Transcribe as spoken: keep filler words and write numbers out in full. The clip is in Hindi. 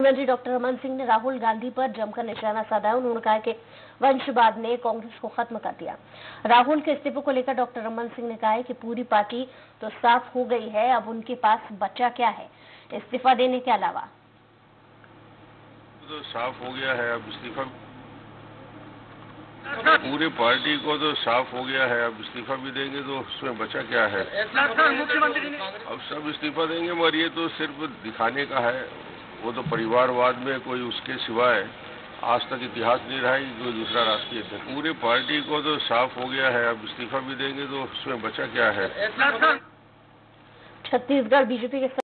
मुख्यमंत्री डॉक्टर रमन सिंह ने राहुल गांधी पर जमकर निशाना साधा है। उन्होंने कहा कि वंशवाद ने कांग्रेस को खत्म कर दिया। राहुल के इस्तीफे को लेकर डॉक्टर रमन सिंह ने कहा है कि पूरी पार्टी तो साफ हो गई है, अब उनके पास बचा क्या है इस्तीफा देने के अलावा। तो साफ हो गया है, अब इस्तीफा पूरी पार्टी को तो साफ हो गया है, अब इस्तीफा भी देंगे तो उसमें बचा क्या है। अब सब इस्तीफा देंगे मगर ये तो सिर्फ दिखाने का है। वो तो परिवारवाद में कोई उसके सिवाय आज तक इतिहास नहीं रहा है कि कोई दूसरा राष्ट्रीय थे। पूरी पार्टी को तो साफ हो गया है, अब इस्तीफा भी देंगे तो उसमें बचा क्या है। छत्तीसगढ़ बीजेपी के